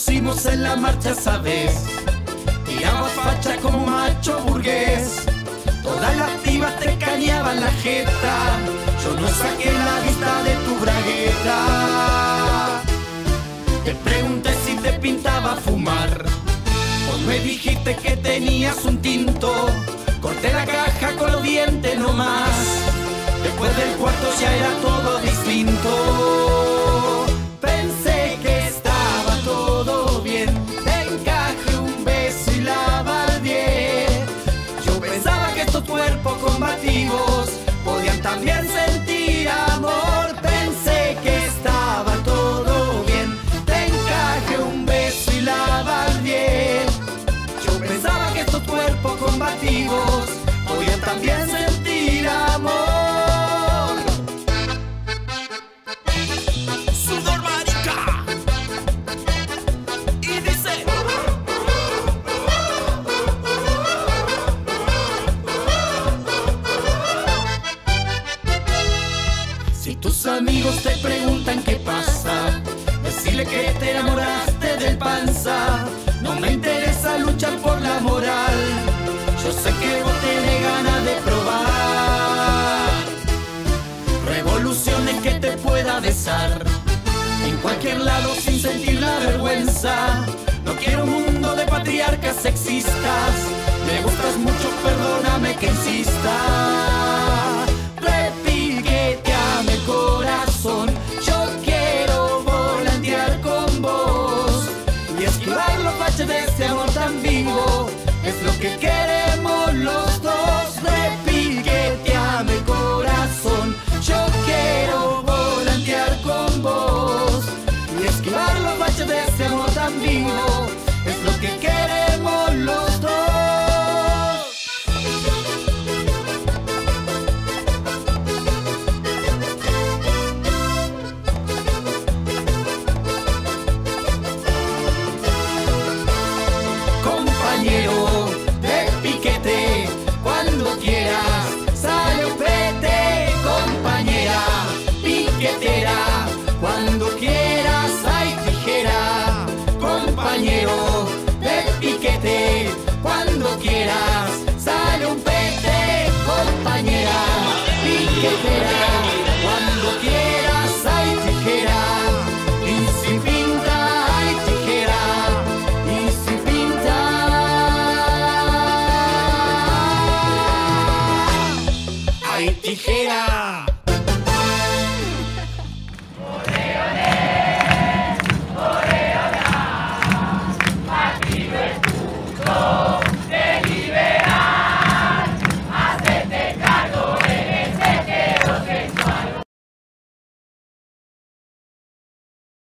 conocimos en la marcha esa vez. Tirabas facha como macho burgués. Todas las pibas te cañaban la jeta. Yo no saqué la vista de tu bragueta. Te pregunté si te pintaba fumar. Vos me dijiste que tenías un tinto. Corté la caja con los dientes nomás. Después del cuarto ya era todo distinto. Pensé que estaba todo bien. Te encajé un beso y la bardié. Yo pensaba que estos cuerpos combativos podían también sentir amor. Pensé que estaba todo bien. Te encajé un beso y la bardié. Yo pensaba que estos cuerpos combativos podían también sentir amor. Sudor marica. Y dice: si tus amigos te preguntan qué pasa, decile que te enamoraste del panza. No me interesa luchar por la moral. Yo sé que vos tenés ganas de probar revoluciones que te pueda besar en cualquier lado sin sentir la vergüenza. No quiero un mundo de patriarcas sexistas. Me gustas mucho, perdóname que insista.